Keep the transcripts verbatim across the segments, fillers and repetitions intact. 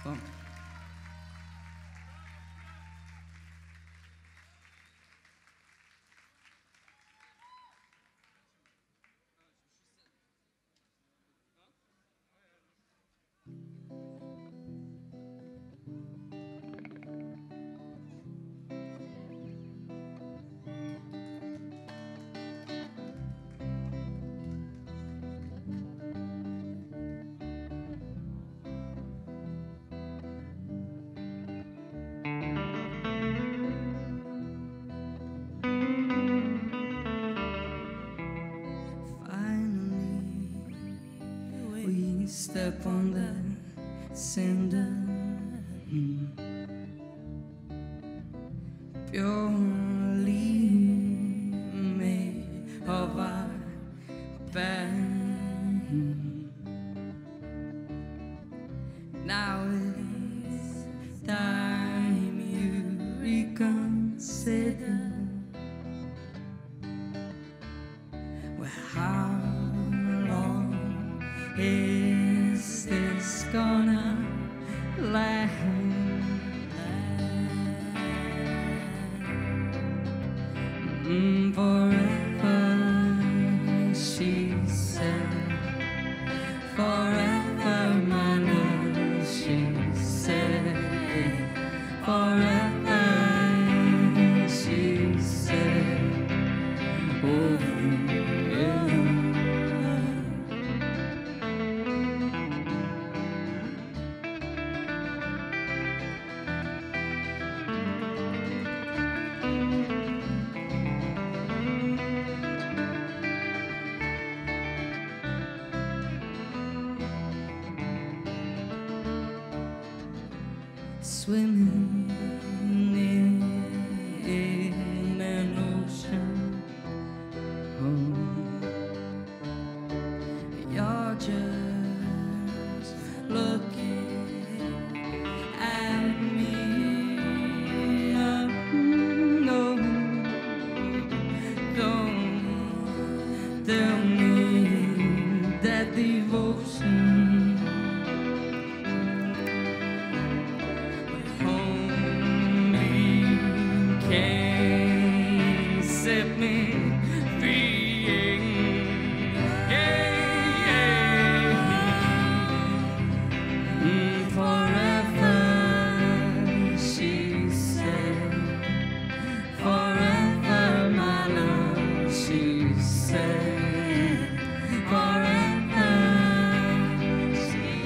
Hvala. Step on that cinder, mm. Purely made of our band. Now it's time you reconsider. Well, how long is this gonna last? Mm, forever, she said. Forever, my love, she said. Forever, she said. Oh, yeah. Swimming in, in an ocean, oh, you're just looking at me. No, no, don't tell me that devotion set me free. Yeah, yeah. Mm, forever, she said. Forever, my love, she said. Forever, she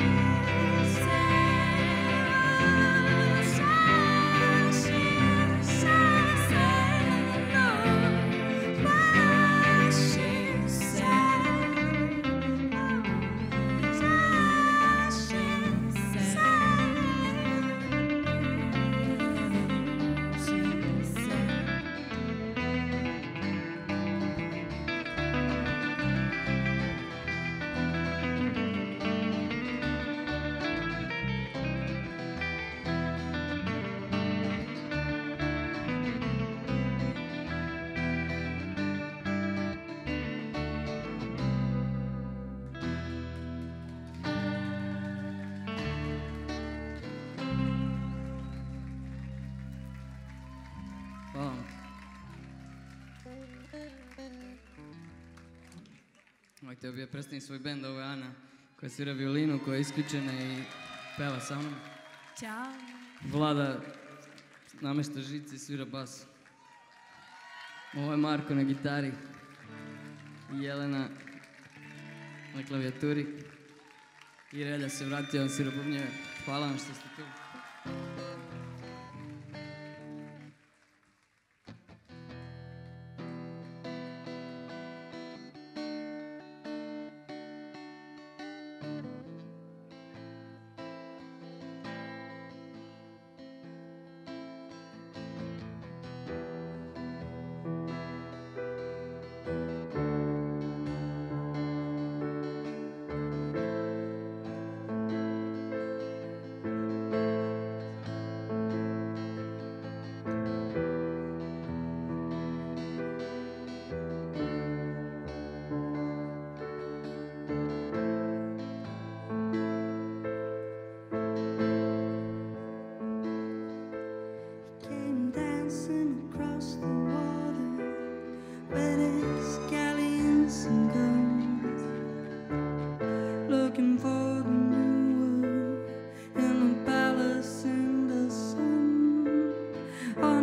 Htio bi ja predstaviti svoj bend, ovo je Ana koja svira violinu, koja je isključena i peva sa mnom. Ćao. Vlada namešta žice i svira bas. Ovo je Marko na gitari i Jelena na klavijaturi. I Relja se vratio, on svira bubnjeve. Hvala vam što ste tu.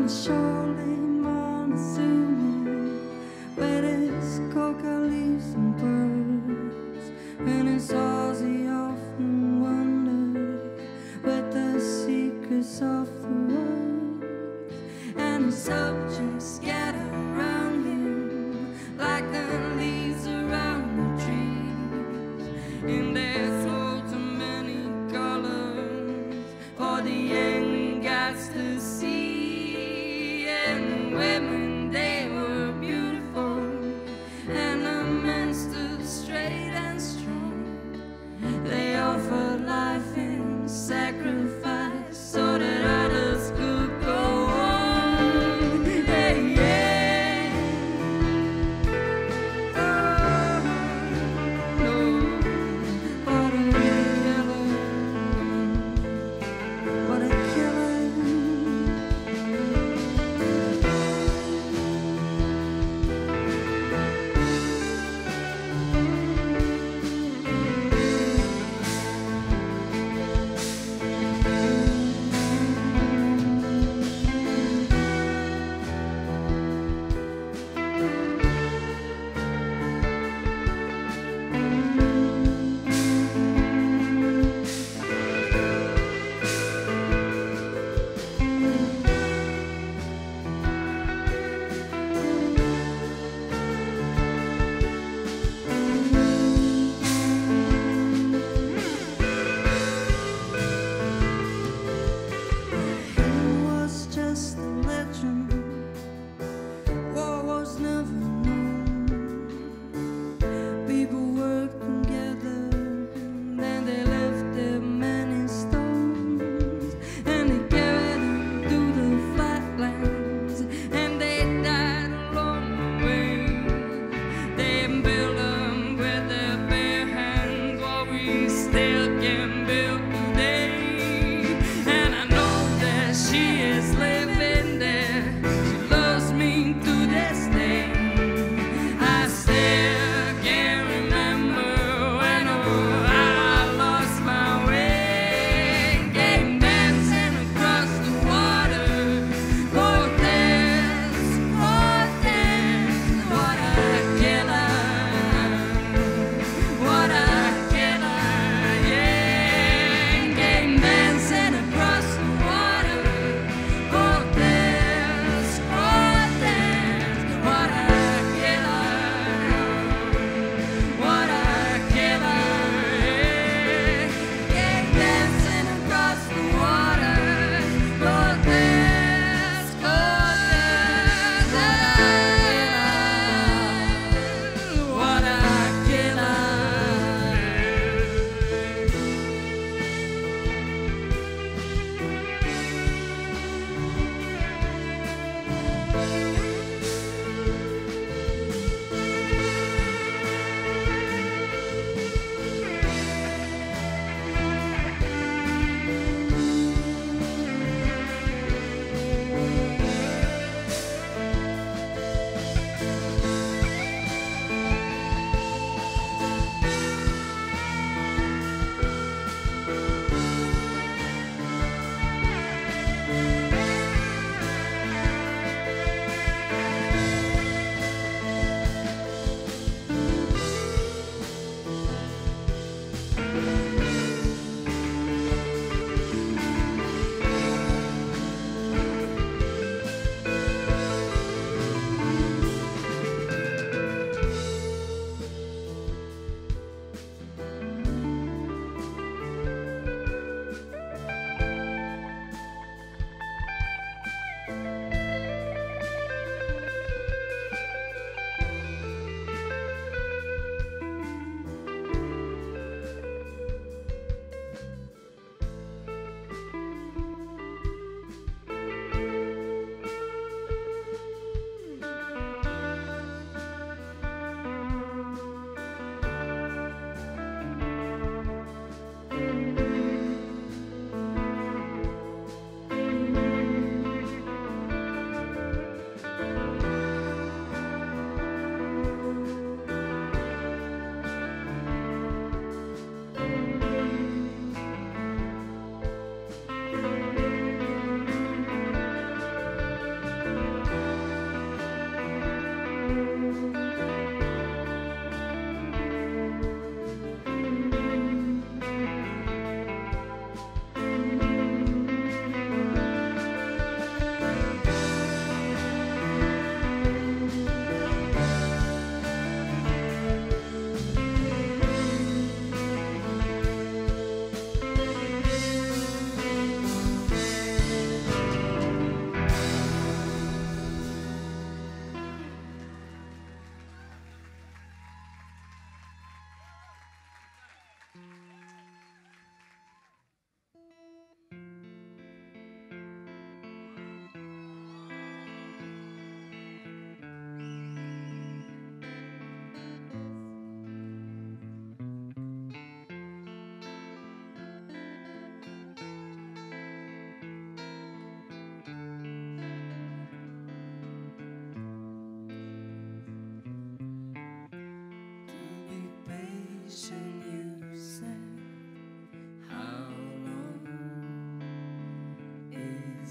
on the shore, lay Montezuma, where there's coca leaves and birds. And it's Aussie often wondered what the secrets of the world. And the subjects scatter around him like the leaves around the trees. In their throats are many colors for the young gods to see. And women, they were beautiful, and the men stood straight and strong. They offered life in sacrifice so that others could go on. Hey, yeah. Oh, no, what a killer, what a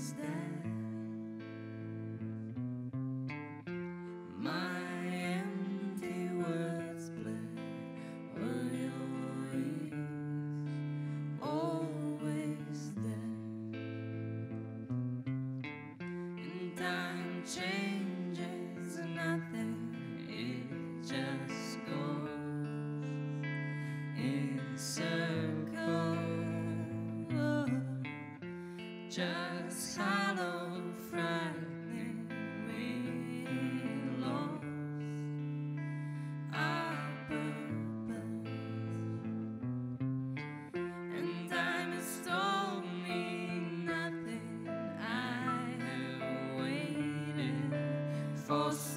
always there. My empty words bled, were your ears always there? And time changes nothing, it just goes in circles. Just hollow, frightening, we lost our purpose. And time has told me nothing. I have waited for so